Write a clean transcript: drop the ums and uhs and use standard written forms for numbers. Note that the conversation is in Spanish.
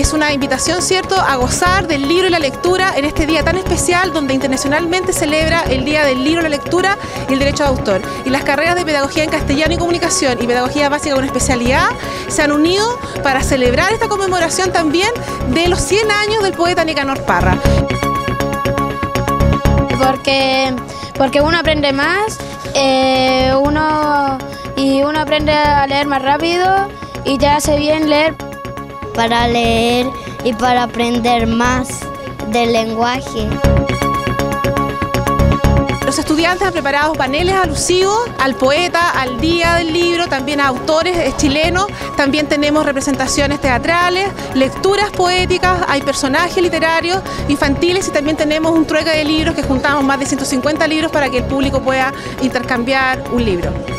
es una invitación, ¿cierto?, a gozar del libro y la lectura en este día tan especial donde internacionalmente celebra el Día del Libro, la Lectura y el Derecho de Autor. Y las carreras de Pedagogía en Castellano y Comunicación y Pedagogía Básica con especialidad se han unido para celebrar esta conmemoración también de los 100 años del poeta Nicanor Parra. Porque uno aprende más, uno aprende a leer más rápido y te hace bien leer. Para leer y para aprender más del lenguaje. Los estudiantes han preparado paneles alusivos al poeta, al Día del Libro, también a autores chilenos. También tenemos representaciones teatrales, lecturas poéticas, hay personajes literarios, infantiles y también tenemos un trueque de libros que juntamos más de 150 libros para que el público pueda intercambiar un libro.